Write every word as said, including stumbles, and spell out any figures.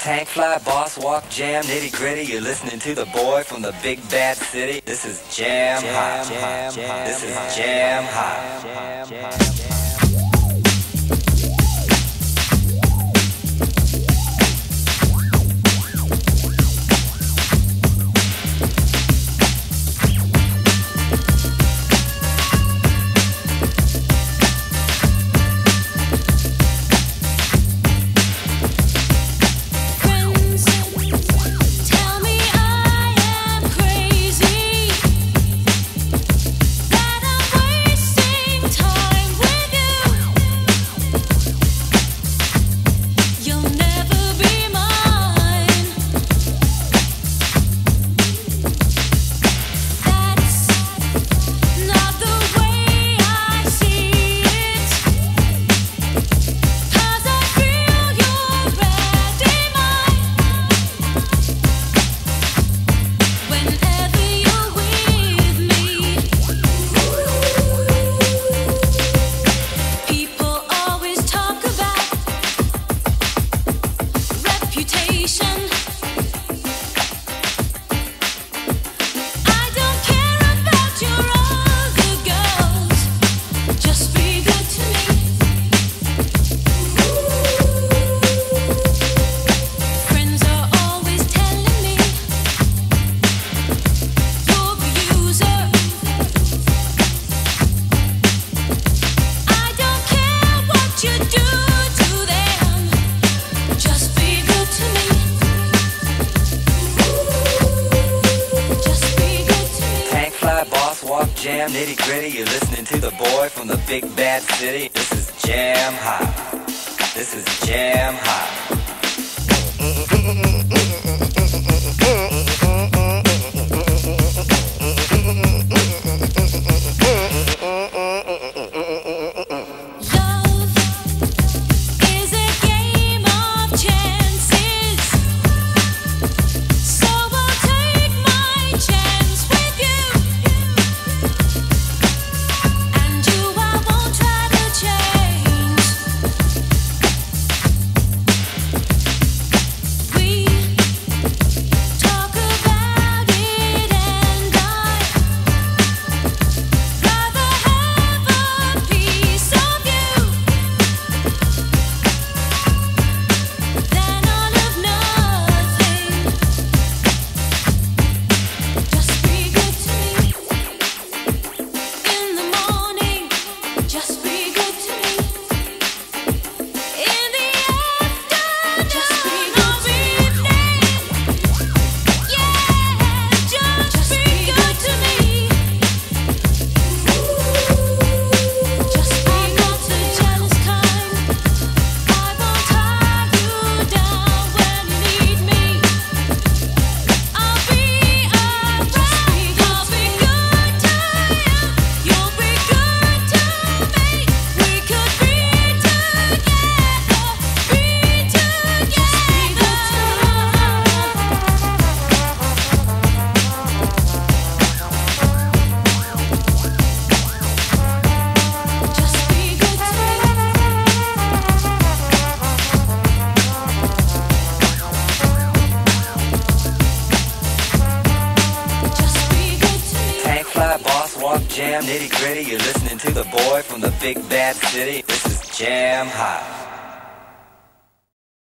Tank fly, boss walk, jam, nitty gritty. You're listening to the boy from the big bad city. This is Jam Hot. This is Jam Hot. Jam, nitty gritty, you're listening to the boy from the big bad city. This is Jam Hot. This is Jam Hot. Boss walk, jam, nitty gritty. You're listening to the boy from the big bad city. This is Jam Hot.